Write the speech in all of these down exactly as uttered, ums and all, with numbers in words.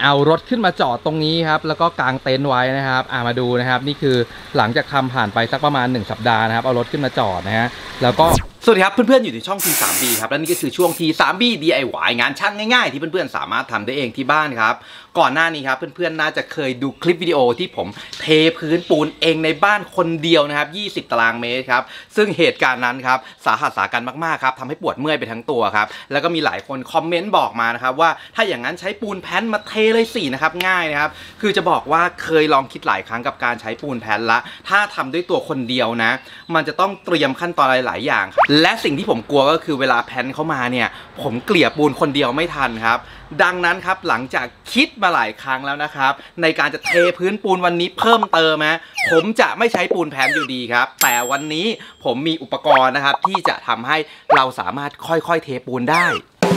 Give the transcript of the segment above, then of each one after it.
เอารถขึ้นมาจอดตรงนี้ครับแล้วก็กางเต็นท์ไว้นะครับอ่ามาดูนะครับนี่คือหลังจากทำผ่านไปสักประมาณหนึ่งสัปดาห์นะครับเอารถขึ้นมาจอดนะฮะแล้วก็สวัสดีครับเพื่อนๆอยู่ในช่อง ที ทรี บี ครับและนี่ก็คือช่วง ที ทรี บี ดี ไอ วาย งานช่างง่ายๆที่เพื่อนๆสามารถทำได้เองที่บ้านครับก่อนหน้านี้ครับเพื่อนๆน่าจะเคยดูคลิปวิดีโอที่ผมเทพื้นปูนเองในบ้านคนเดียวนะครับยี่สิบตารางเมตรครับซึ่งเหตุการณ์นั้นครับสาหัสสากันมากๆครับทำให้ปวดเมื่อยไปทั้งตัวครับแล้วก็มีหลายคนคอมเมนต์บอกมานะครับว่าถ้าอย่างนั้นใช้ปูนแผ่นมาเทเลยสินะครับง่ายนะครับคือจะบอกว่าเคยลองคิดหลายครั้งกับการใช้ปูนแผ่นละถ้าทำด้วยตัวคนเดียวนะมันจะต้องเตรียมขั้นตอนหลายๆอย่างและสิ่งที่ผมกลัวก็คือเวลาแผ่นเข้ามาเนี่ยผมเกลี่ยปูนคนเดียวไม่ทันครับดังนั้นครับหลังจากคิดมาหลายครั้งแล้วนะครับในการจะเทพื้นปูนวันนี้เพิ่มเติมนะผมจะไม่ใช้ปูนแผ่นอยู่ดีครับแต่วันนี้ผมมีอุปกรณ์นะครับที่จะทำให้เราสามารถค่อยๆเทปูนได้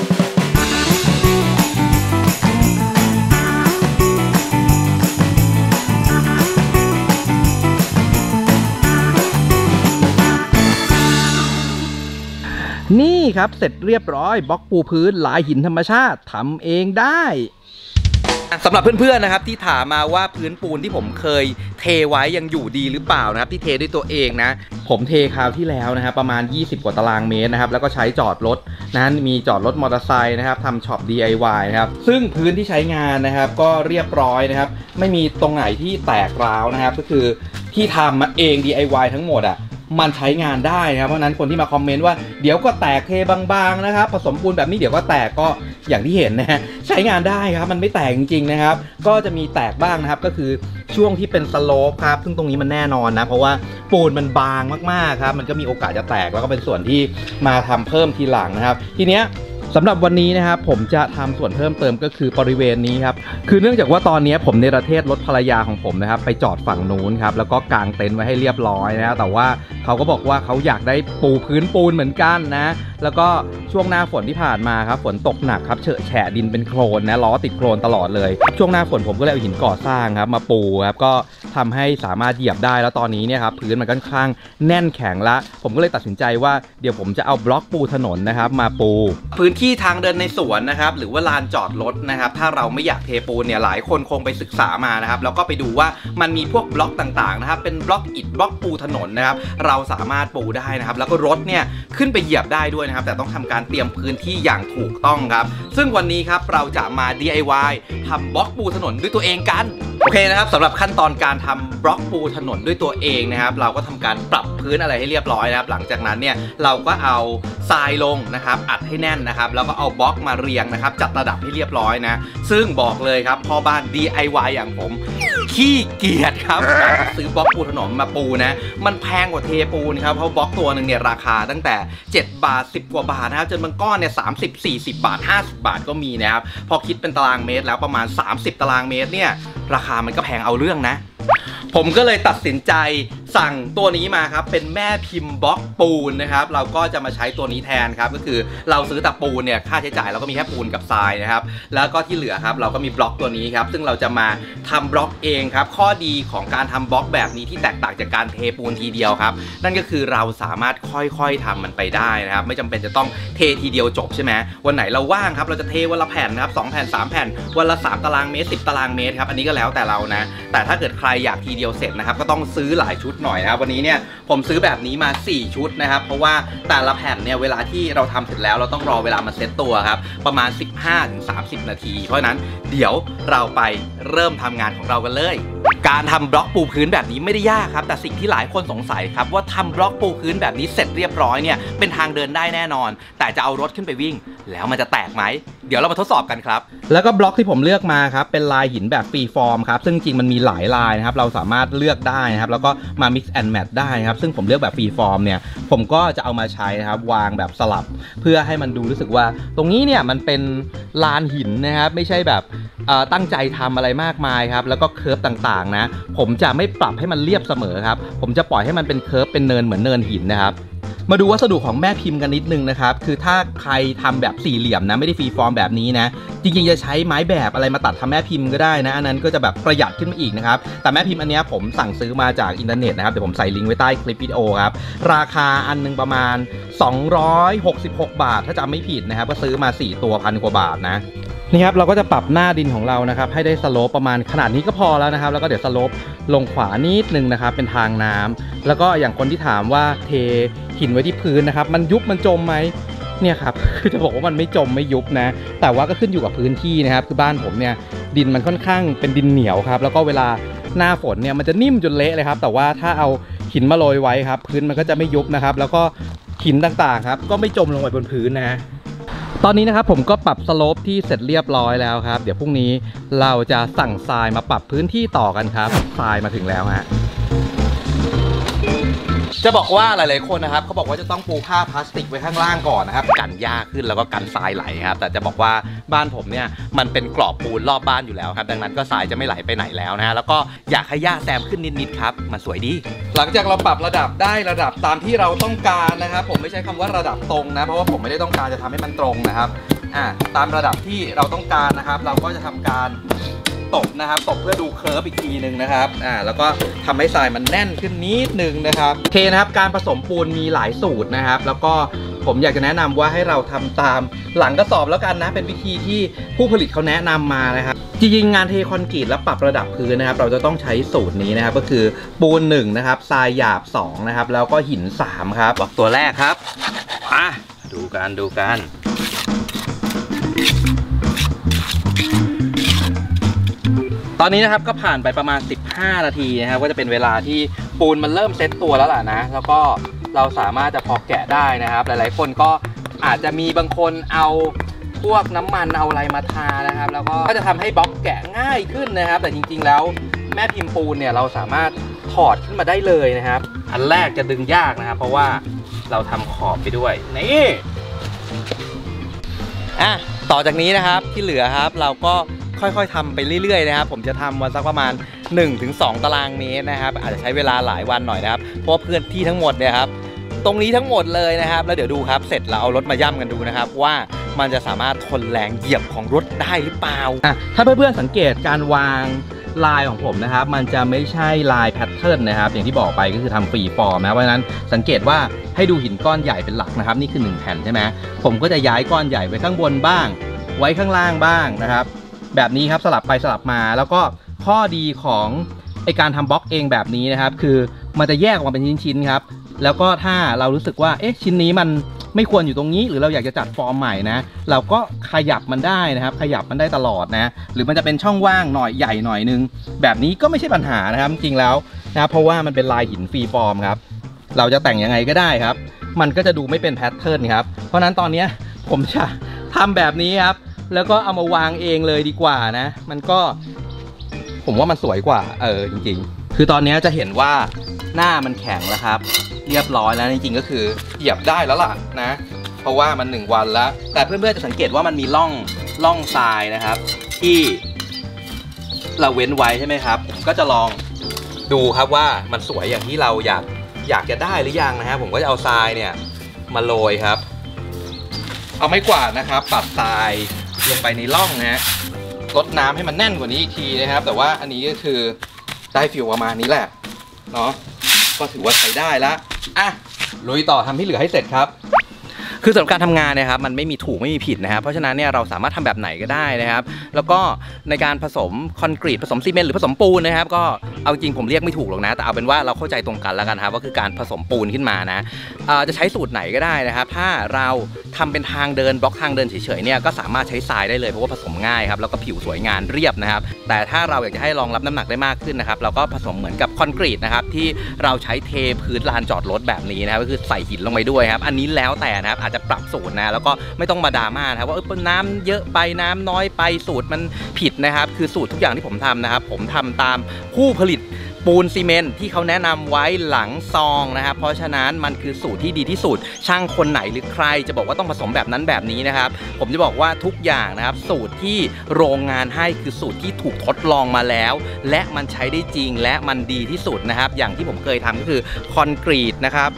นี่ครับเสร็จเรียบร้อยบล็อกปูพื้นลายหินธรรมชาติทำเองได้สำหรับเพื่อนๆนะครับที่ถามมาว่าพื้นปูนที่ผมเคยเทไว้ยังอยู่ดีหรือเปล่านะครับที่เทด้วยตัวเองนะผมเทคราวที่แล้วนะครับประมาณยี่สิบกว่าตารางเมตรนะครับแล้วก็ใช้จอดรถนะมีจอดรถมอเตอร์ไซค์นะครับทำช็อป ดี ไอ วาย นะครับซึ่งพื้นที่ใช้งานนะครับก็เรียบร้อยนะครับไม่มีตรงไหนที่แตกร้าวนะครับก็คือที่ทำมาเอง ดี ไอ วาย ทั้งหมดอ่ะมันใช้งานได้นะครับเพราะนั้นคนที่มาคอมเมนต์ว่าเดี๋ยวก็แตกเทบางๆนะครับผสมปูนแบบนี้เดี๋ยวก็แตกก็อย่างที่เห็นนะฮะใช้งานได้ครับมันไม่แตกจริงๆนะครับก็จะมีแตกบ้างนะครับก็คือช่วงที่เป็นสโลปครับซึ่งตรงนี้มันแน่นอนนะเพราะว่าปูนมันบางมากๆครับมันก็มีโอกาสจะแตกแล้วก็เป็นส่วนที่มาทำเพิ่มทีหลังนะครับทีเนี้ยสำหรับวันนี้นะครับผมจะทำส่วนเพิ่มเติมก็คือบริเวณนี้ครับคือเนื่องจากว่าตอนนี้ผมในประเทศรถภรรยาของผมนะครับไปจอดฝั่งนู้นครับแล้วก็กางเต็นท์ไว้ให้เรียบร้อยนะแต่ว่าเขาก็บอกว่าเขาอยากได้ปูพื้นปูนเหมือนกันนะแล้วก็ช่วงหน้าฝนที่ผ่านมาครับฝนตกหนักครับเฉอะแฉะดินเป็นโคลนนะล้อติดโคลนตลอดเลยช่วงหน้าฝนผมก็เลยเอาหินก่อสร้างครับมาปูครับก็ทำให้สามารถเหยียบได้แล้วตอนนี้เนี่ยครับพื้นมันค่อนข้างแน่นแข็งละผมก็เลยตัดสินใจว่าเดี๋ยวผมจะเอาบล็อกปูถนนนะครับมาปูพื้นที่ทางเดินในสวนนะครับหรือว่าลานจอดรถนะครับถ้าเราไม่อยากเทปูนเนี่ยหลายคนคงไปศึกษามานะครับแล้วก็ไปดูว่ามันมีพวกบล็อกต่างๆนะครับเป็นบล็อกอิฐบล็อกปูถนนนะครับเราสามารถปูได้นะครับแล้วก็รถเนี่ยขึ้นไปเหยียบได้ด้วยนะครับแต่ต้องทำการเตรียมพื้นที่อย่างถูกต้องครับซึ่งวันนี้ครับเราจะมา ดี ไอ วาย ทำบล็อกปูถนนด้วยตัวเองกันโอเคนะครับสำหรับขั้นตอนการทำบล็อกปูถนนด้วยตัวเองนะครับเราก็ทำการปรับพื้นอะไรให้เรียบร้อยนะครับหลังจากนั้นเนี่ยเราก็เอาทรายลงนะครับอัดให้แน่นนะครับแล้วก็เอาบล็อกมาเรียงนะครับจัดระดับให้เรียบร้อยนะซึ่งบอกเลยครับพ่อบ้าน ดี ไอ วาย อย่างผมขี้เกียจครับซื้อบล็อกปูถนนมาปูนะมันแพงกว่าเทปูนครับเพราะบล็อกตัวหนึ่งเนี่ยราคาตั้งแต่เจ็ดบาทสิบกว่าบาทนะครับจนบางก้อนเนี่ยสามสิบ สี่สิบบาทห้าสิบบาทก็มีนะครับพอคิดเป็นตารางเมตรแล้วประมาณสามสิบตารางเมตรเนี่ยราคามันก็แพงเอาเรื่องนะผมก็เลยตัดสินใจสั่งตัวนี้มาครับเป็นแม่พิมพ์บล็อกปูนนะครับเราก็จะมาใช้ตัวนี้แทนครับก็คือเราซื้อแต่ปูนเนี่ยค่าใช้จ่ายเราก็มีแค่ปูนกับทรายนะครับแล้วก็ที่เหลือครับเราก็มีบล็อกตัวนี้ครับซึ่งเราจะมาทำบล็อกเองครับข้อดีของการทำบล็อกแบบนี้ที่แตกต่างจากการเทปูนทีเดียวครับนั่นก็คือเราสามารถค่อยๆทำมันไปได้นะครับไม่จำเป็นจะต้องเททีเดียวจบใช่ไหมวันไหนเราว่างครับเราจะเทวันละแผ่นครับสองแผ่นสามแผ่นวันละสามตารางเมตรสิบตารางเมตรครับอันนี้ก็แล้วแต่เรานะแต่ถ้าเกิดใครอยากทีเดียวเสร็จนะครับก็ต้องซื้อหลายชุดหน่อยนะครับวันนี้เนี่ยผมซื้อแบบนี้มาสี่ชุดนะครับเพราะว่าแต่ละแผ่นเนี่ยเวลาที่เราทำเสร็จแล้วเราต้องรอเวลามาเซตตัวครับประมาณ สิบห้าถึงสามสิบ นาทีเพราะฉะนั้นเดี๋ยวเราไปเริ่มทำงานของเรากันเลยการทำบล็อกปูพื้นแบบนี้ไม่ได้ยากครับแต่สิ่งที่หลายคนสงสัยครับว่าทำบล็อกปูพื้นแบบนี้เสร็จเรียบร้อยเนี่ยเป็นทางเดินได้แน่นอนแต่จะเอารถขึ้นไปวิ่งแล้วมันจะแตกไหมเดี๋ยวเรามาทดสอบกันครับแล้วก็บล็อกที่ผมเลือกมาครับเป็นลายหินแบบฟรีฟอร์มครับซึ่งจริงมันมีหลายลายนะครับเราสามารถเลือกได้นะครับแล้วก็มา mix and match ได้ครับซึ่งผมเลือกแบบฟรีฟอร์มเนี่ยผมก็จะเอามาใช้นะครับวางแบบสลับเพื่อให้มันดูรู้สึกว่าตรงนี้เนี่ยมันเป็นลานหินนะครับไม่ใช่แบบตั้งใจทำอะไรมากมายครับแล้วก็เคิร์ฟต่างๆนะผมจะไม่ปรับให้มันเรียบเสมอครับผมจะปล่อยให้มันเป็นเคิร์ฟเป็นเนินเหมือนเนินหินนะครับมาดูวัสดุของแม่พิมพ์กันนิดนึงนะครับคือถ้าใครทำแบบสี่เหลี่ยมนะไม่ได้ฟรีฟอร์มแบบนี้นะจริงๆจะใช้ไม้แบบอะไรมาตัดทำแม่พิมพ์ก็ได้นะอันนั้นก็จะแบบประหยัดขึ้นมาอีกนะครับแต่แม่พิมพ์อันนี้ผมสั่งซื้อมาจากอินเทอร์เน็ตนะครับเดี๋ยวผมใส่ลิงก์ไว้ใต้คลิปวิดีโอครับราคาอันนึงประมาณสองร้อยหกสิบหกบาทถ้าจำไม่ผิดนะครับก็ซื้อมาสี่ตัวพันกว่าบาทนะนี่ครับเราก็จะปรับหน้าดินของเรานะครับให้ได้สโลปประมาณขนาดนี้ก็พอแล้วนะครับแล้วก็เดี๋ยวสโลปลงขวานิดนึงนะครับเป็นทางน้ำแล้วก็อย่างคนที่ถามว่าเทหินไว้ที่พื้นนะครับมันยุบมันจมไหมเนี่ยครับคือจะบอกว่ามันไม่จมไม่ยุบนะแต่ว่าก็ขึ้นอยู่กับพื้นที่นะครับคือบ้านผมเนี่ยดินมันค่อนข้างเป็นดินเหนียวครับแล้วก็เวลาหน้าฝนเนี่ยมันจะนิ่มจนเละเลยครับแต่ว่าถ้าเอาหินมาโรยไว้ครับพื้นมันก็จะไม่ยุบนะครับแล้วก็หินต่างๆครับก็ไม่จมลงไปบนพื้นนะตอนนี้นะครับผมก็ปรับสโลปที่เสร็จเรียบร้อยแล้วครับเดี๋ยวพรุ่งนี้เราจะสั่งทรายมาปรับพื้นที่ต่อกันครับทรายมาถึงแล้วฮะจะบอกว่าหลายๆคนนะครับเขาบอกว่าจะต้องปูผ้าพลาสติกไว้ข้างล่างก่อนนะครับกันหญ้าขึ้นแล้วก็กันทรายไหลครับแต่จะบอกว่าบ้านผมเนี่ยมันเป็นกรอบปูนรอบบ้านอยู่แล้วครับดังนั้นก็ทรายจะไม่ไหลไปไหนแล้วนะแล้วก็อยากให้หญ้าแซมขึ้นนิดๆครับมันสวยดีหลังจากเราปรับระดับได้ระดับตามที่เราต้องการนะครับผมไม่ใช้คำว่าระดับตรงนะเพราะว่าผมไม่ได้ต้องการจะทำให้มันตรงนะครับอ่าตามระดับที่เราต้องการนะครับเราก็จะทำการตบนะครับตบเพื่อดูเคิร์ฟอีกทีหนึ่งนะครับอ่าแล้วก็ทำให้ทรายมันแน่นขึ้นนิดนึงนะครับโอเคนะครับการผสมปูนมีหลายสูตรนะครับแล้วก็ผมอยากจะแนะนำว่าให้เราทำตามหลังกระสอบแล้วกันนะเป็นวิธีที่ผู้ผลิตเขาแนะนำมานะครับจริงๆงานเทคอนกรีตแล้วปรับระดับพื้นนะครับเราจะต้องใช้สูตรนี้นะครับก็คือปูนหนึ่งนะครับทรายหยาบสองนะครับแล้วก็หินสามครับบล็อกตัวแรกครับมาดูกันดูกันตอนนี้นะครับก็ผ่านไปประมาณสิบห้านาทีนะครับก็จะเป็นเวลาที่ปูนมันเริ่มเซ็ตตัวแล้วล่ะนะแล้วก็เราสามารถจะพอแกะได้นะครับหลายๆคนก็อาจจะมีบางคนเอาพวกน้ำมันเอาอะไรมาทานะครับแล้วก็จะทำให้บล็อกแกะง่ายขึ้นนะครับแต่จริงๆแล้วแม่พิมพ์ปูนเนี่ยเราสามารถถอดขึ้นมาได้เลยนะครับอันแรกจะดึงยากนะครับเพราะว่าเราทำขอบไปด้วยนี่อ่ะต่อจากนี้นะครับที่เหลือครับเราก็ค่อยๆทำไปเรื่อยๆนะครับผมจะทำวันสักประมาณ หนึ่งถึงสอง ตารางเมตรนะครับอาจจะใช้เวลาหลายวันหน่อยนะครับเพราะพื้นที่ทั้งหมดเนี่ยครับตรงนี้ทั้งหมดเลยนะครับแล้วเดี๋ยวดูครับเสร็จเราเอารถมาย่ำกันดูนะครับว่ามันจะสามารถทนแรงเหยียบของรถได้หรือเปล่าอ่ะถ้าเพื่อนๆสังเกตการวางลายของผมนะครับมันจะไม่ใช่ลายแพทเทิร์นนะครับอย่างที่บอกไปก็คือทำฟรีฟอร์มนะเพราะฉะนั้นสังเกตว่าให้ดูหินก้อนใหญ่เป็นหลักนะครับนี่คือหนึ่งแผ่นใช่ไหมผมก็จะย้ายก้อนใหญ่ไว้ข้างบนบ้างไว้ข้างล่างบ้างนะครับแบบนี้ครับสลับไปสลับมาแล้วก็ข้อดีของไอการทำบล็อกเองแบบนี้นะครับคือมันจะแยกออกมาเป็นชิ้นๆครับแล้วก็ถ้าเรารู้สึกว่าเอ๊ะชิ้นนี้มันไม่ควรอยู่ตรงนี้หรือเราอยากจะจัดฟอร์มใหม่นะเราก็ขยับมันได้นะครับขยับมันได้ตลอดนะหรือมันจะเป็นช่องว่างหน่อยใหญ่หน่อยนึงแบบนี้ก็ไม่ใช่ปัญหานะครับจริงแล้วนะเพราะว่ามันเป็นลายหินฟรีฟอร์มครับเราจะแต่งยังไงก็ได้ครับมันก็จะดูไม่เป็นแพทเทิร์นครับเพราะนั้นตอนนี้ผมจะทำแบบนี้ครับแล้วก็เอามาวางเองเลยดีกว่านะมันก็ผมว่ามันสวยกว่าเออจริงๆคือตอนนี้จะเห็นว่าหน้ามันแข็งแล้วครับเรียบร้อยแล้วจริงๆก็คือเหยียบได้แล้วล่ะนะเพราะว่ามันหนึ่งวันแล้วแต่เพื่อนๆจะสังเกตว่ามันมีร่องร่องทรายนะครับที่เราเว้นไว้ใช่ไหมครับผมก็จะลองดูครับว่ามันสวยอย่างที่เราอยากอยากจะได้หรือยังนะฮะผมก็จะเอาทรายเนี่ยมาโรยครับเอาไม้กวาดนะครับปัดทรายลงไปในร่องนะฮะลดน้ำให้มันแน่นกว่านี้อีกทีนะครับแต่ว่าอันนี้ก็คือได้ฟิลประมาณนี้แหละเนาะก็ถือว่าใช้ได้แล้วอ่ะลุยต่อทำที่เหลือให้เสร็จครับคือสำหรับการทำงานเนี่ยครับมันไม่มีถูกไม่มีผิดนะครับเพราะฉะนั้นเนี่ยเราสามารถทำแบบไหนก็ได้นะครับแล้วก็ในการผสมคอนกรีตผสมซีเมนต์หรือผสมปูนนะครับก็เอาจริงผมเรียกไม่ถูกหรอกนะแต่เอาเป็นว่าเราเข้าใจตรงกันแล้วกันครับว่าคือการผสมปูนขึ้นมานะจะใช้สูตรไหนก็ได้นะครับถ้าเราทำเป็นทางเดินบล็อกทางเดินเฉยๆเนี่ยก็สามารถใช้ทรายได้เลยเพราะว่าผสมง่ายครับแล้วก็ผิวสวยงามเรียบนะครับแต่ถ้าเราอยากจะให้รองรับน้ำหนักได้มากขึ้นนะครับเราก็ผสมเหมือนกับคอนกรีตนะครับที่เราใช้เทพื้นลานจอดรถแบบนี้นะครับก็คือใส่หินลงไปด้วยครับอันนี้แล้วแต่นะครับอาจจะปรับสูตรนะแล้วก็ไม่ต้องมาดราม่านะครับว่าเออน้ำเยอะไปน้ำน้อยไปสูตรมันผิดนะครับคือสูตรทุกอย่างที่ผมทำนะครับผมทำตามผู้ผลิตปูนซีเมนต์ที่เขาแนะนำไว้หลังซองนะครับเพราะฉะนั้นมันคือสูตรที่ดีที่สุดช่างคนไหนหรือใครจะบอกว่าต้องผสมแบบนั้นแบบนี้นะครับผมจะบอกว่าทุกอย่างนะครับสูตรที่โรงงานให้คือสูตรที่ถูกทดลองมาแล้วและมันใช้ได้จริงและมันดีที่สุดนะครับอย่างที่ผมเคยทำก็คือคอนกรีตนะครับเท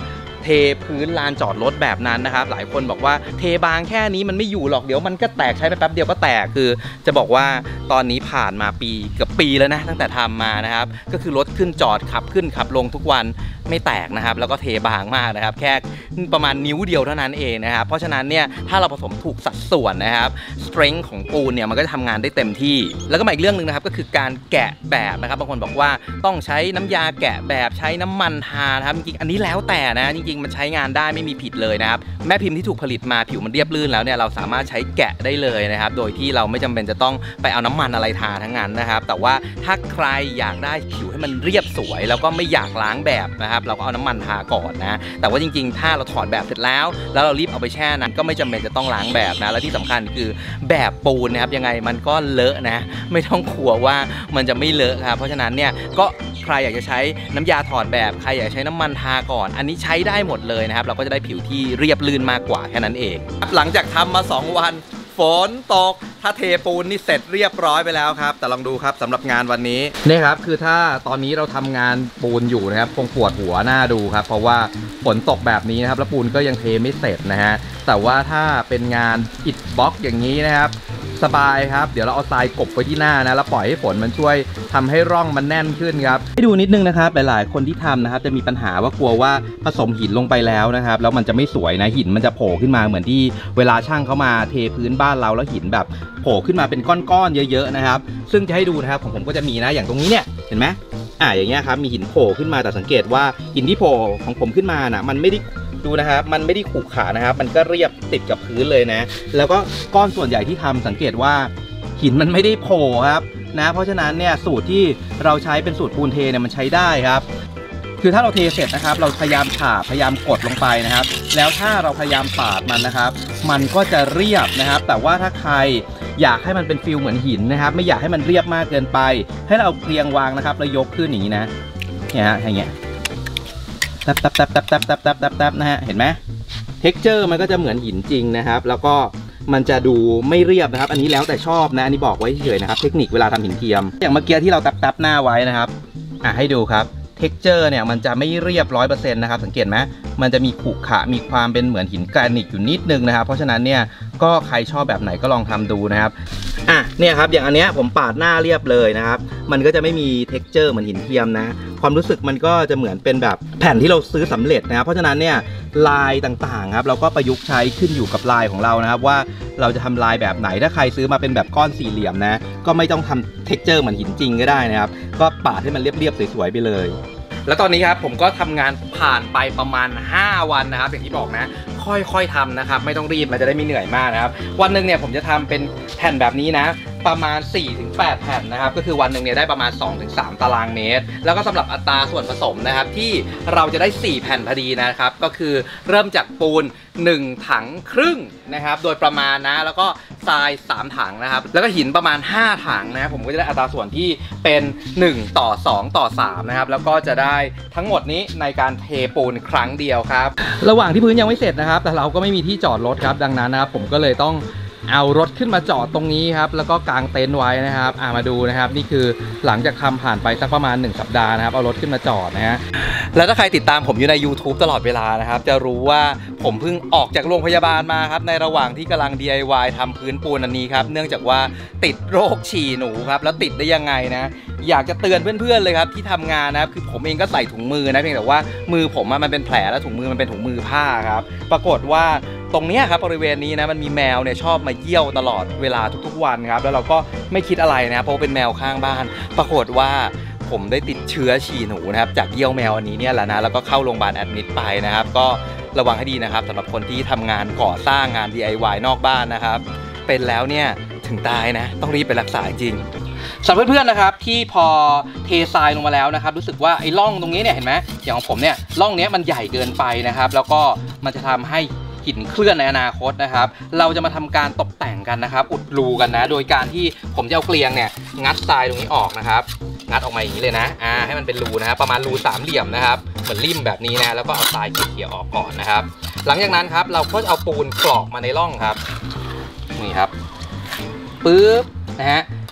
เทพื้นลานจอดรถแบบนั้นนะครับหลายคนบอกว่าเทบางแค่นี้มันไม่อยู่หรอกเดี๋ยวมันก็แตกใช้ไปแป๊บเดียวก็แตกคือจะบอกว่าตอนนี้ผ่านมาปีเกือบปีแล้วนะตั้งแต่ทำมานะครับก็คือรถขึ้นจอดขับขึ้นขับลงทุกวันไม่แตกนะครับแล้วก็เทบางมากนะครับแค่ประมาณนิ้วเดียวเท่านั้นเองนะครับเพราะฉะนั้นเนี่ยถ้าเราผสมถูกสัดส่วนนะครับ strength ของปูนเนี่ยมันก็จะทำงานได้เต็มที่แล้วก็มาอีกเรื่องนึงนะครับก็คือการแกะแบบนะครับบางคนบอกว่าต้องใช้น้ำยาแกะแบบใช้น้ำมันทานะครับจริงๆอันนี้แล้วแต่นะจริงๆมันใช้งานได้ไม่มีผิดเลยนะครับแม่พิมพ์ที่ถูกผลิตมาผิวมันเรียบลื่นแล้วเนี่ยเราสามารถใช้แกะได้เลยนะครับโดยที่เราไม่จำเป็นจะต้องไปเอาน้ำมันอะไรทาทั้งนั้นนะครับแต่ว่าถ้าใครอยากได้ผิวให้มันเรียบสวยแล้วก็ไม่อยากล้างแบบนะครับเราก็เอาน้ำมันทาก่อนนะแต่ว่าจริงๆถ้าเราถอดแบบเสร็จแล้วแล้วเรารีบเอาไปแช่นั้นก็ไม่จำเป็นจะต้องล้างแบบนะและที่สำคัญคือแบบปูนนะครับยังไงมันก็เลอะนะไม่ต้องกลัวว่ามันจะไม่เลอะครับเพราะฉะนั้นเนี่ยก็ใครอยากจะใช้น้ำยาถอดแบบใครอยากใช้น้ำมันทาก่อนอันนี้ใช้ได้หมดเลยนะครับเราก็จะได้ผิวที่เรียบลื่นมากกว่าแค่นั้นเองหลังจากทำมาสองวันฝนตกถ้าเทปูนนี่เสร็จเรียบร้อยไปแล้วครับแต่ลองดูครับสำหรับงานวันนี้นี่ครับคือถ้าตอนนี้เราทำงานปูนอยู่นะครับคงปวดหัวหน้าดูครับเพราะว่าฝนตกแบบนี้นะครับแล้วปูนก็ยังเทไม่เสร็จนะฮะแต่ว่าถ้าเป็นงานอิฐบล็อกอย่างนี้นะครับสบายครับเดี๋ยวเราเอาทรายกบไว้ที่หน้านะแล้วปล่อยให้ฝนมันช่วยทำให้ร่องมันแน่นขึ้นครับให้ดูนิดนึงนะครับหลายๆคนที่ทำนะครับจะมีปัญหาว่ากลัวว่าผสมหินลงไปแล้วนะครับแล้วมันจะไม่สวยนะหินมันจะโผล่ขึ้นมาเหมือนที่เวลาช่างเขามาเทพื้นบ้านเราแล้วหินแบบโผล่ขึ้นมาเป็นก้อนๆเยอะๆนะครับซึ่งจะให้ดูนะครับของผมก็จะมีนะอย่างตรงนี้เนี่ยเห็นไหมอ่าอย่างเงี้ยครับมีหินโผล่ขึ้นมาแต่สังเกตว่าหินที่โผล่ของผมขึ้นมานะมันไม่ได้ดูนะครับมันไม่ได้ขรุขระนะครับมันก็เรียบติดกับพื้นเลยนะแล้วก็ก้อนส่วนใหญ่ที่ทำสังเกตว่าหินมันไม่ได้โผล่ครับนะเพราะฉะนั้นเนี่ยสูตรที่เราใช้เป็นสูตรปูนเทเนี่ยมันใช้ได้ครับคือถ้าเราเทเสร็จนะครับเราพยายามฉาบพยายามกดลงไปนะครับแล้วถ้าเราพยายามปาดมันนะครับมันก็จะเรียบนะครับแต่ว่าถ้าใครอยากให้มันเป็นฟิลเหมือนหินนะครับไม่อยากให้มันเรียบมากเกินไปให้เราเอาเกลียงวางนะครับแล้วยกขึ้นอย่างนี้นะเนี่ยฮะอย่างเงี้ยแตบแตบแตบแตบแตบแตบแตบแตบแตบนะฮะเห็นไหมเท็กเจอร์มันก็จะเหมือนหินจริงนะครับแล้วก็มันจะดูไม่เรียบนะครับอันนี้แล้วแต่ชอบนะอันนี้บอกไว้เฉยๆนะครับเทคนิคเวลาทำหินเทียมอย่างเมื่อกี้ที่เราแตบแตบหน้าไว้นะครับอ่ะให้ดูครับเท็กเจอร์เนี่ยมันจะไม่เรียบร้อยเปอร์เซ็นต์นะครับสังเกตไหมมันจะมีขรุขระมีความเป็นเหมือนหินแกรนิตอยู่นิดนึงนะครับเพราะฉะนั้นเนี่ยก็ใครชอบแบบไหนก็ลองทำดูนะครับอ่ะเนี่ยครับอย่างอันเนี้ยผมปาดหน้าเรียบเลยนะครับมันก็จะไม่มีเท็กเจอร์เหมือนหินเทียมนะความรู้สึกมันก็จะเหมือนเป็นแบบแผ่นที่เราซื้อสำเร็จนะครับเพราะฉะนั้นเนี่ยลายต่างๆครับเราก็ประยุกต์ใช้ขึ้นอยู่กับลายของเรานะครับว่าเราจะทำลายแบบไหนถ้าใครซื้อมาเป็นแบบก้อนสี่เหลี่ยมนะก็ไม่ต้องทำเท็กเจอร์เหมือนหินจริงก็ได้นะครับก็ปาดให้มันเรียบๆสวยๆไปเลยแล้วตอนนี้ครับผมก็ทำงานผ่านไปประมาณห้าวันนะครับอย่างที่บอกนะค่อยๆทำนะครับไม่ต้องรีบมันจะได้ไม่เหนื่อยมากนะครับวันหนึ่งเนี่ยผมจะทำเป็นแผ่นแบบนี้นะประมาณ สี่ถึงแปด แผ่นนะครับก็คือวันหนึ่งเนี่ยได้ประมาณ สองถึงสาม ตารางเมตรแล้วก็สำหรับอัตราส่วนผสมนะครับที่เราจะได้สี่แผ่นพอดีนะครับก็คือเริ่มจากปูนหนึ่งถังครึ่งนะครับโดยประมาณนะแล้วก็ทรายสามถังนะครับแล้วก็หินประมาณห้าถังนะครับผมก็จะได้อัตราส่วนที่เป็นหนึ่งต่อสองต่อสามนะครับแล้วก็จะได้ทั้งหมดนี้ในการเทปูนครั้งเดียวครับระหว่างที่พื้นยังไม่เสร็จนะครับแต่เราก็ไม่มีที่จอดรถครับดังนั้นนะครับผมก็เลยต้องเอารถขึ้นมาจอดตรงนี้ครับแล้วก็กางเต็นท์ไว้นะครับอ่ามาดูนะครับนี่คือหลังจากทำผ่านไปสักประมาณหนึ่งสัปดาห์นะครับเอารถขึ้นมาจอดนะฮะแล้วถ้าใครติดตามผมอยู่ใน ยูทูบ ตลอดเวลานะครับจะรู้ว่าผมเพิ่งออกจากโรงพยาบาลมาครับในระหว่างที่กำลัง ดี ไอ วาย ทำพื้นปูนอันนี้ครับเนื่องจากว่าติดโรคฉี่หนูครับแล้วติดได้ยังไงนะอยากจะเตือนเพื่อนๆเลยครับที่ทำงานนะครับคือผมเองก็ใส่ถุงมือนะเพียงแต่ว่ามือผมมันเป็นแผลแล้วถุงมือมันเป็นถุงมือผ้าครับปรากฏว่าตรงนี้ครับบริเวณนี้นะมันมีแมวเนี่ยชอบมาเยี่ยวตลอดเวลาทุกๆวันครับแล้วเราก็ไม่คิดอะไรนะเพราะเป็นแมวข้างบ้านปรากฏว่าผมได้ติดเชื้อฉี่หนูนะครับจากเยี่ยวแมวอันนี้เนี่ยแหละนะแล้วก็เข้าโรงพยาบาลแอดมิดไปนะครับก็ระวังให้ดีนะครับสำหรับคนที่ทำงานก่อสร้างงาน ดี ไอ วาย นอกบ้านนะครับเป็นแล้วเนี่ยถึงตายนะต้องรีบไปรักษาจริงสำหรับเพื่อนๆนะครับที่พอเททรายลงมาแล้วนะครับรู้สึกว่าไอ้ร่องตรงนี้เนี่ยเห็นไหมอย่างของผมเนี่ยร่องนี้มันใหญ่เกินไปนะครับแล้วก็มันจะทำให้หินเคลื่อนในอนาคตนะครับเราจะมาทำการตกแต่งกันนะครับอุดรูกันนะโดยการที่ผมจะเอาเกลียงเนี่ยงัดทรายตรงนี้ออกนะครับงัดออกมาอย่างนี้เลยนะอ่าให้มันเป็นรูนะครับประมาณรูสามเหลี่ยมนะครับเหมือนริมแบบนี้นะแล้วก็เอาทรายเขี่ยๆออกก่อนนะครับหลังจากนั้นครับเราก็จะเอาปูนกรอกมาในร่องครับนี่ครับปึ๊บนะฮะ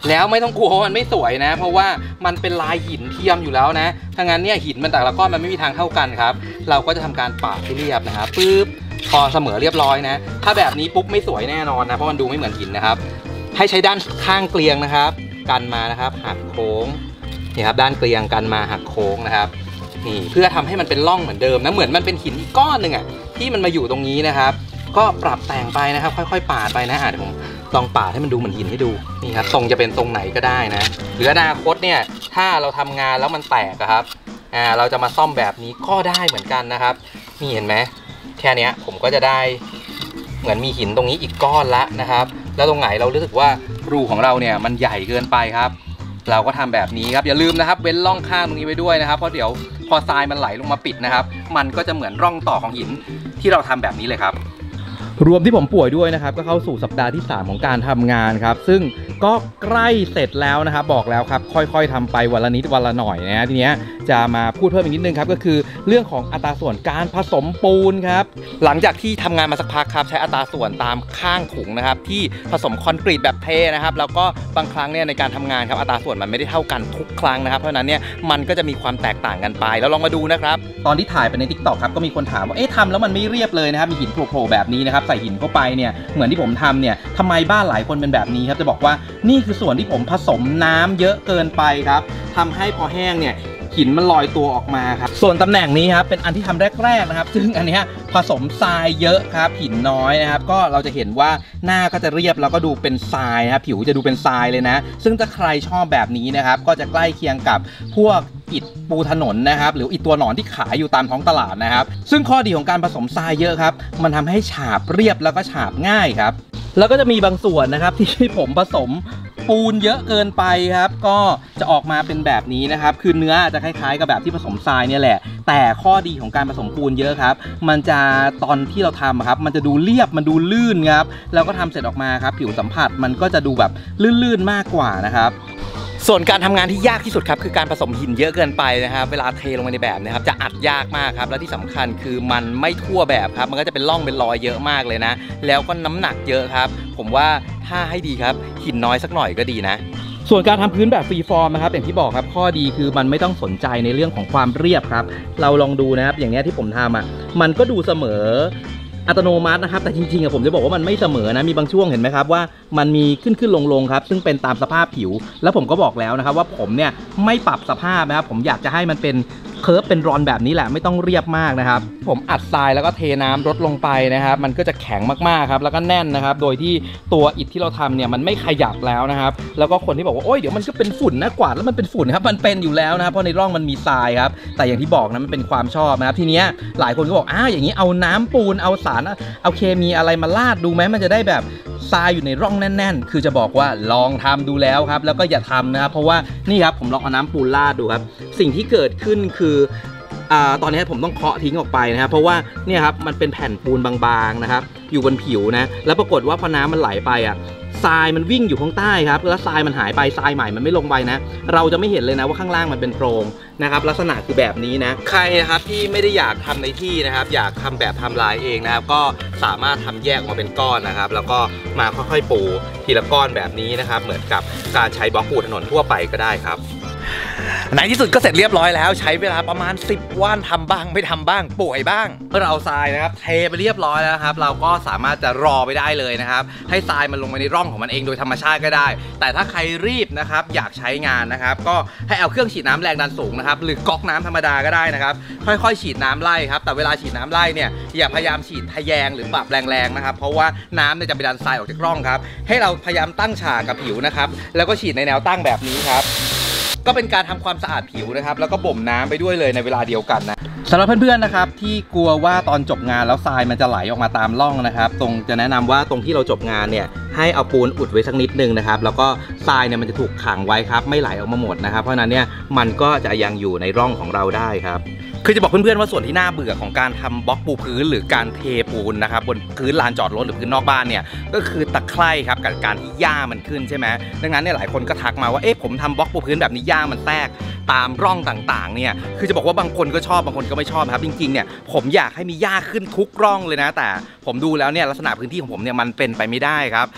แล้วไม่ต้องกลัวว่ามันไม่สวยนะเพราะว่ามันเป็นลายหินเทียมอยู่แล้วนะถ้างั้นเนี่ยหินมันแต่ละก้อนมันไม่มีทางเท่ากันครับเราก็จะทำการปาดให้เรียบนะครับปึ๊บพอเสมอเรียบร้อยนะถ้าแบบนี้ปุ๊บไม่สวยแน่นอนนะเพราะมันดูไม่เหมือนหินนะครับให้ใช้ด้านข้างเกลียงนะครับกันมานะครับหักโค้งนี่ครับด้านเกลียงกันมาหักโค้งนะครับนี่เพื่อทำให้มันเป็นร่องเหมือนเดิมนะเหมือนมันเป็นหินอีกก้อนหนึ่งอ่ะที่มันมาอยู่ตรงนี้นะครับก็ปรับแต่งไปนะครับค่อยๆปาดไปนะอ่ะเดี๋ยวผมลองปาดให้มันดูเหมือนหินให้ดูนี่ครับทรงจะเป็นทรงไหนก็ได้นะหรืออนาคตเนี่ยถ้าเราทำงานแล้วมันแตกครับอ่าเราจะมาซ่อมแบบนี้ก็ได้เหมือนกันนะครับนี่เห็นไหมแค่นี้ผมก็จะได้เหมือนมีหินตรงนี้อีกก้อนละนะครับแล้วตรงไหนเรารู้สึกว่ารูของเราเนี่ยมันใหญ่เกินไปครับเราก็ทำแบบนี้ครับอย่าลืมนะครับเว้นร่องข้างตรงนี้ไว้ด้วยนะครับเพราะเดี๋ยวพอทรายมันไหลลงมาปิดนะครับมันก็จะเหมือนร่องต่อของหินที่เราทำแบบนี้เลยครับรวมที่ผมป่วยด้วยนะครับก็เข้าสู่สัปดาห์ที่สามของการทำงานครับซึ่งก็ใกล้เสร็จแล้วนะครับบอกแล้วครับค่อยๆทำไปวันละนิดวันละหน่อยนะทีเนี้ยจะมาพูดเพิ่มอีกนิดนึงครับก็คือเรื่องของอัตราส่วนการผสมปูนครับหลังจากที่ทำงานมาสักพักครับใช้อัตราส่วนตามข้างถุงนะครับที่ผสมคอนกรีตแบบเทนะครับแล้วก็บางครั้งเนี่ยในการทำงานครับอัตราส่วนมันไม่ได้เท่ากันทุกครั้งนะครับเพราะฉะนั้นเนี่ยมันก็จะมีความแตกต่างกันไปแล้วลองมาดูนะครับตอนที่ถ่ายไปใน ติ๊กต็อก ครับก็มีคนถามว่าเอ๊ะทำแล้วมันไม่เรียบเลยนะครับมีหินโผล่ๆแบบนี้นะครับใส่หินเข้าไปเนี่ยเหมือนที่ผมทำเนี่ยทำไมบ้านหลายคนเป็นแบบนี้ครับจะบอกว่านี่คือส่วนที่ผมผสมน้ำเยอะเกินไปครับทำให้พอแห้งเนี่ยหินมันลอยตัวออกมาครับส่วนตำแหน่งนี้ครับเป็นอันที่ทำแรกๆนะครับซึ่งอันนี้ผสมทรายเยอะครับหินน้อยนะครับก็เราจะเห็นว่าหน้าก็จะเรียบแล้วก็ดูเป็นทรายครับผิวจะดูเป็นทรายเลยนะซึ่งถ้าใครชอบแบบนี้นะครับก็จะใกล้เคียงกับพวกอิฐปูถนนนะครับหรืออิฐตัวหนอนที่ขายอยู่ตามท้องตลาดนะครับซึ่งข้อดีของการผสมทรายเยอะครับมันทำให้ฉาบเรียบแล้วก็ฉาบง่ายครับแล้วก็จะมีบางส่วนนะครับที่ผมผสมปูนเยอะเกินไปครับก็จะออกมาเป็นแบบนี้นะครับคือเนื้อจะคล้ายๆกับแบบที่ผสมทรายเนี่ยแหละแต่ข้อดีของการผสมปูนเยอะครับมันจะตอนที่เราทำครับมันจะดูเรียบมันดูลื่นครับแล้วก็ทำเสร็จออกมาครับผิวสัมผัสมันก็จะดูแบบลื่นๆมากกว่านะครับส่วนการทำงานที่ยากที่สุดครับคือการผสมหินเยอะเกินไปนะครับเวลาเทลงไปในแบบนะครับจะอัดยากมากครับและที่สำคัญคือมันไม่ทั่วแบบครับมันก็จะเป็นร่องเป็นรอยเยอะมากเลยนะแล้วก็น้ำหนักเยอะครับผมว่าถ้าให้ดีครับหินน้อยสักหน่อยก็ดีนะส่วนการทำพื้นแบบฟรีฟอร์มนะครับอย่างที่บอกครับข้อดีคือมันไม่ต้องสนใจในเรื่องของความเรียบครับเราลองดูนะครับอย่างนี้ที่ผมทำอ่ะมันก็ดูเสมออัตโนมัตินะครับแต่จริงๆอะผมจะบอกว่ามันไม่เสมอนะมีบางช่วงเห็นไหมครับว่ามันมีขึ้นขึ้นลงลงครับซึ่งเป็นตามสภาพผิวแล้วผมก็บอกแล้วนะครับว่าผมเนี่ยไม่ปรับสภาพนะครับผมอยากจะให้มันเป็นเคิร์ฟเป็นรอนแบบนี้แหละไม่ต้องเรียบมากนะครับผมอัดทรายแล้วก็เทน้ำลดลงไปนะครับมันก็จะแข็งมากๆครับแล้วก็แน่นนะครับโดยที่ตัวอิฐที่เราทำเนี่ยมันไม่ขยับแล้วนะครับแล้วก็คนที่บอกว่าโอ๊ยเดี๋ยวมันก็เป็นฝุ่นนะกวาดแล้วมันเป็นฝุ่นครับมันเป็นอยู่แล้วนะครับเพราะในร่องมันมีทรายครับแต่อย่างที่บอกนะมันเป็นความชอบนะครับทีเนี้ยหลายคนก็บอกอ้าวอย่างนี้เอาน้ำปูนเอาสารเอาเคมีอะไรมาลาดดูไหมมันจะได้แบบทรายอยู่ในร่องแน่นๆคือจะบอกว่าลองทำดูแล้วครับแล้วก็อย่าทำนะครับเพราะว่านี่ครับผมลองเอาน้ำปูนลาดดูครับสิ่งที่เกิดขึ้นคืออ่าตอนนี้ผมต้องเคาะทิ้งออกไปนะครับเพราะว่าเนี่ยครับมันเป็นแผ่นปูนบางๆนะครับอยู่บนผิวนะแล้วปรากฏว่าพอน้ำมันไหลไปอ่ะทรายมันวิ่งอยู่ข้างใต้ครับแล้วทรายมันหายไปทรายใหม่มันไม่ลงไปนะเราจะไม่เห็นเลยนะว่าข้างล่างมันเป็นโพรงนะครับลักษณะคือแบบนี้นะใครนะครับที่ไม่ได้อยากทำในที่นะครับอยากทำแบบทำลายเองนะครับก็สามารถทำแยกออกมาเป็นก้อนนะครับแล้วก็มาค่อยๆปูทีละก้อนแบบนี้นะครับเหมือนกับการใช้บล็อกปูถนนทั่วไปก็ได้ครับในที่สุดก็เสร็จเรียบร้อยแล้วใช้เวลาประมาณสิบวันทำบ้างไม่ทำบ้างป่วยบ้างเมื่อเราเอาทรายนะครับเทไปเรียบร้อยแล้วครับเราก็สามารถจะรอไปได้เลยนะครับให้ทรายมันลงไปในร่องของมันเองโดยธรรมชาติก็ได้แต่ถ้าใครรีบนะครับอยากใช้งานนะครับก็ให้เอาเครื่องฉีดน้ำแรงดันสูงนะครับหรือก๊อกน้ำธรรมดาก็ได้นะครับค่อยๆฉีดน้ำไล่ครับแต่เวลาฉีดน้ำไล่เนี่ยอย่าพยายามฉีดทะแยงหรือปรับแรงๆนะครับเพราะว่าน้ำเนี่ยจะไปดันทรายออกจากร่องครับให้เราพยายามตั้งฉากกับผิวนะครับแล้วก็ฉีดในแนวตั้งแบบนี้ครับก็เป็นการทำความสะอาดผิวนะครับแล้วก็บ่มน้ำไปด้วยเลยในเวลาเดียวกันนะสำหรับเพื่อนๆนะครับที่กลัวว่าตอนจบงานแล้วทรายมันจะไหลออกมาตามร่องนะครับตรงจะแนะนำว่าตรงที่เราจบงานเนี่ยให้เอาปูนอุดไว้สักนิดนึงนะครับแล้วก็ทรายเนี่ยมันจะถูกขังไว้ครับไม่ไหลออกมาหมดนะครับเพราะนั้นเนี่ยมันก็จะยังอยู่ในร่องของเราได้ครับคือจะบอกเพื่อนๆว่าส่วนที่น่าเบื่อของการทำบล็อกปูพื้นหรือการเทปูนนะครับบนพื้นลานจอดรถหรือพื้นนอกบ้านเนี่ยก็คือตะไคร่ครับกับการที่หญ้ามันขึ้นใช่ไหมดังนั้นเนี่ยหลายคนก็ทักมาว่าเอ๊ะผมทำบล็อกปูพื้นแบบนี้หญ้ามันแทรกตามร่องต่างๆเนี่ยคือจะบอกว่าบางคนก็ชอบบางคนก็ไม่ชอบครับจริงๆเนี่ยผมอยากให้มีหญ้าขึ้นทุกร่องเลยนะแต่ผมดูแล้วเนี่ยลักษณะพื้นที่ของผมเนี่ยมันเป็นไปไม่ได้ครับ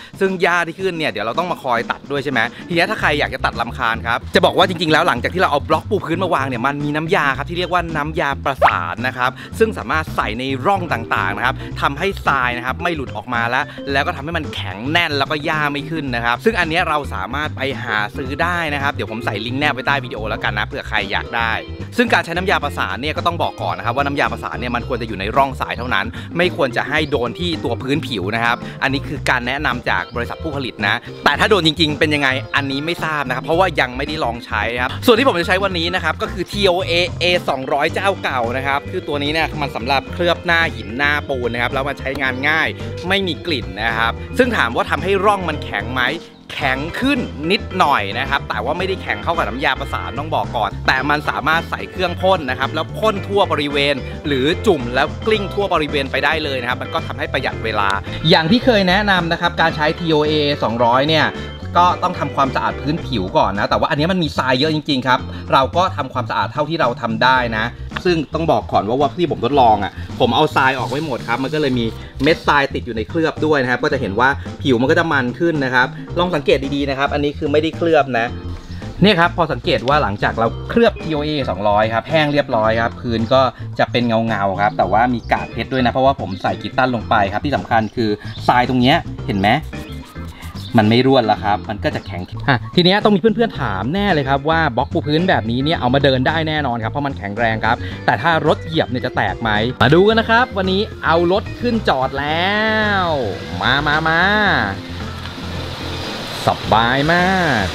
ซึ่งหญ้าที่ขึ้นเนี่ยเดี๋ยวเราต้องมาคอยตัดด้วยใช่ไหมทีนี้ถ้าใครอยากจะตัดรำคาญครับจะบอกว่าจริงๆแล้วหลังจากที่เราเอาบล็อกปูพื้นมาวางเนี่ยมันมีน้ำยาครับที่เรียกว่าน้ำยาประสานนะครับซึ่งสามารถใส่ในร่องต่างๆนะครับทำให้ทรายนะครับไม่หลุดออกมาแล้วแล้วก็ทำให้มันแข็งแน่นแล้วก็หญ้าไม่ขึ้นนะครับซึ่งอันนี้เราสามารถไปหาซื้อได้นะครับเดี๋ยวผมใส่ลิงก์แนบไว้ใต้วิดีโอแล้วกันนะเผื่อใครอยากได้ซึ่งการใช้น้ำยาประสานเนี่ยก็ต้องบอกก่อนนะครับว่าน้ำยาประสานเนี่ยมันควรจะอยู่ในร่องสายเท่านั้นไม่ควรจะให้โดนที่ตัวพื้นผิวนะครับอันนี้คือการแนะนำจากบริษัทผู้ผลิตนะแต่ถ้าโดนจริงๆเป็นยังไงอันนี้ไม่ทราบนะครับเพราะว่ายังไม่ได้ลองใช้ครับส่วนที่ผมจะใช้วันนี้นะครับก็คือ ที โอ เอ เอ สองร้อย เจ้าเก่านะครับคือตัวนี้เนี่ยมันสำหรับเคลือบหน้าหินหน้าปูนนะครับแล้วมันใช้งานง่ายไม่มีกลิ่นนะครับซึ่งถามว่าทำให้ร่องมันแข็งไหมแข็งขึ้นนิดหน่อยนะครับแต่ว่าไม่ได้แข็งเข้ากับน้ำยาประสานต้องบอกก่อนแต่มันสามารถใส่เครื่องพ่นนะครับแล้วพ่นทั่วบริเวณหรือจุ่มแล้วกลิ้งทั่วบริเวณไปได้เลยนะครับมันก็ทำให้ประหยัดเวลาอย่างที่เคยแนะนำนะครับการใช้ ที โอ เอ สองร้อยเนี่ยก็ต้องทำความสะอาดพื้นผิวก่อนนะแต่ว่าอันนี้มันมีทรายเยอะจริงๆครับเราก็ทำความสะอาดเท่าที่เราทำได้นะซึ่งต้องบอกก่อนว่าว่าที่ผมทดลองอ่ะผมเอาทรายออกไว้หมดครับมันก็เลยมีเม็ดทรายติดอยู่ในเคลือบด้วยนะครับก็จะเห็นว่าผิวมันก็จะมันขึ้นนะครับลองสังเกตดีๆนะครับอันนี้คือไม่ได้เคลือบนะเนี่ยครับพอสังเกตว่าหลังจากเราเคลือบ ที โอ เอ สองร้อยครับแห้งเรียบร้อยครับพื้นก็จะเป็นเงาๆครับแต่ว่ามีกากเพชรด้วยนะเพราะว่าผมใส่กีตันลงไปครับที่สำคัญคือทรายตรงเนี้ยเห็นไหมมันไม่ร่วนแล้วครับมันก็จะแข็งทีนี้ต้องมีเพื่อนๆถามแน่เลยครับว่าบล็อกปูพื้นแบบนี้เนี่ยเอามาเดินได้แน่นอนครับเพราะมันแข็งแรงครับแต่ถ้ารถเหยียบเนี่ยจะแตกไหมมาดูกันนะครับวันนี้เอารถขึ้นจอดแล้วมามามาสบายมาก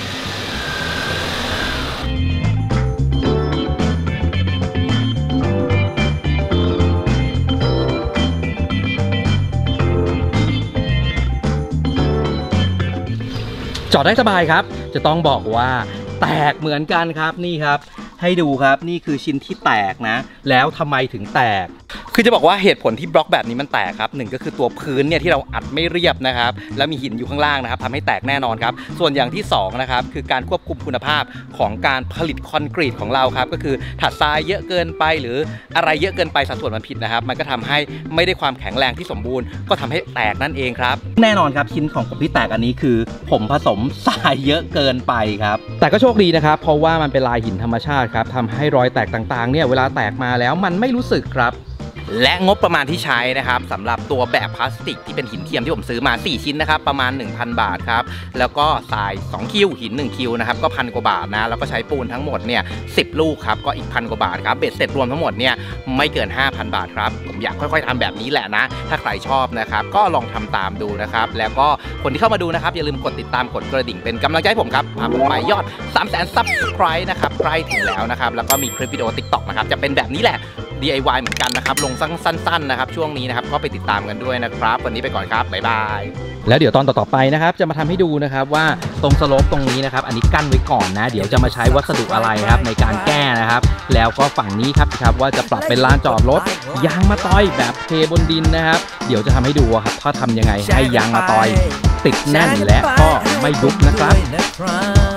จอดได้สบายครับจะต้องบอกว่าแตกเหมือนกันครับนี่ครับให้ดูครับนี่คือชิ้นที่แตกนะแล้วทำไมถึงแตกคือจะบอกว่าเหตุผลที่บล็อกแบบนี้มันแตกครับหนึ่งก็คือตัวพื้นเนี่ยที่เราอัดไม่เรียบนะครับแล้วมีหินอยู่ข้างล่างนะครับทำให้แตกแน่นอนครับส่วนอย่างที่สองนะครับคือการควบคุมคุณภาพของการผลิตคอนกรีตของเราครับก็คือถัดทรายเยอะเกินไปหรืออะไรเยอะเกินไปสัดส่วนมันผิดนะครับมันก็ทำให้ไม่ได้ความแข็งแรงที่สมบูรณ์ก็ทำให้แตกนั่นเองครับแน่นอนครับชิ้นของผมที่แตกอันนี้คือผมผสมทรายเยอะเกินไปครับแต่ก็โชคดีนะครับเพราะว่ามันเป็นลายหินธรรมชาติครับทำให้รอยแตกต่างๆเนี่ยเวลาแตกมาแล้วมันไม่รู้สึกครับและงบประมาณที่ใช้นะครับสำหรับตัวแบบพลาสติกที่เป็นหินเทียมที่ผมซื้อมาสี่ชิ้นนะครับประมาณ หนึ่งพัน บาทครับแล้วก็ทรายสองคิวหินหนึ่งคิวนะครับก็พันกว่าบาทนะแล้วก็ใช้ปูนทั้งหมดเนี่ยสิบลูกครับก็อีกพันกว่าบาทครับเบ็ดเสร็จรวมทั้งหมดเนี่ยไม่เกิน ห้าพัน บาทครับผมอยากค่อยๆทำแบบนี้แหละนะถ้าใครชอบนะครับก็ลองทำตามดูนะครับแล้วก็คนที่เข้ามาดูนะครับอย่าลืมกดติดตามกดกระดิ่งเป็นกำลังใจให้ผมครับพาผมไปยอด สามแสน ซับสไครบ์ นะครับใกล้ถึงแล้วนะครับแล้วก็มีคลิปวิดีโอ ติ๊กต็อก นะครับจะเป็นแบบนี้แหละ ดี ไอ วาย เหมือนกันนะครับลงสั้นๆนะครับช่วงนี้นะครับก็ไปติดตามกันด้วยนะครับวันนี้ไปก่อนครับบ๊ายบายแล้วเดี๋ยวตอนต่อๆไปนะครับจะมาทำให้ดูนะครับว่าตรงสโลปตรงนี้นะครับอันนี้กั้นไว้ก่อนนะเดี๋ยวจะมาใช้วัสดุอะไรครับในการแก้นะครับแล้วก็ฝั่งนี้ครับครับว่าจะปรับเป็นลานจอดรถยางมะตอยแบบเทบนดินนะครับเดี๋ยวจะทำให้ดูครับถ้าทำยังไงให้ยางมะตอยติดแน่นและก็ไม่ยุบนะครับ